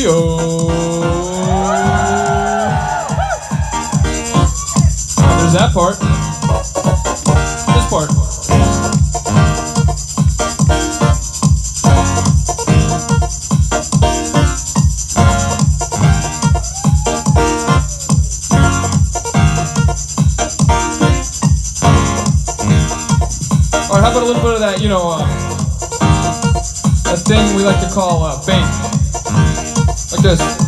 Hey-o. There's that part. This part. Alright, how about a little bit of that, you know, that thing we like to call bank. Like this.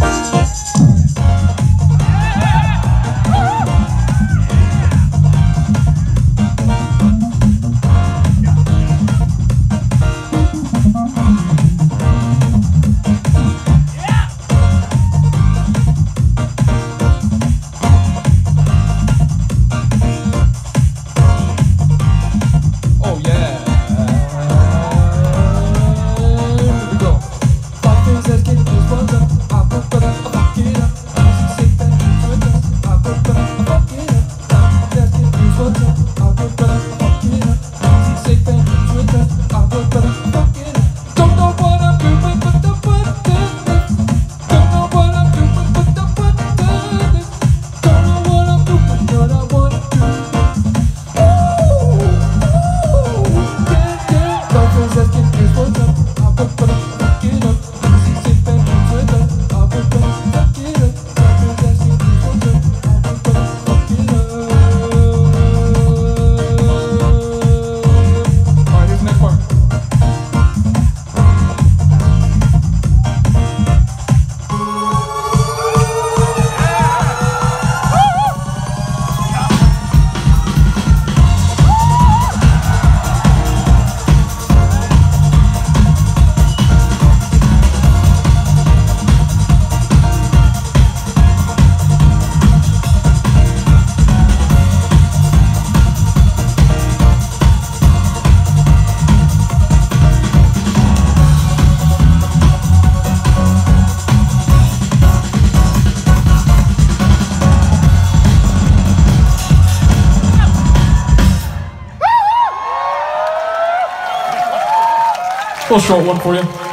A little short one for you.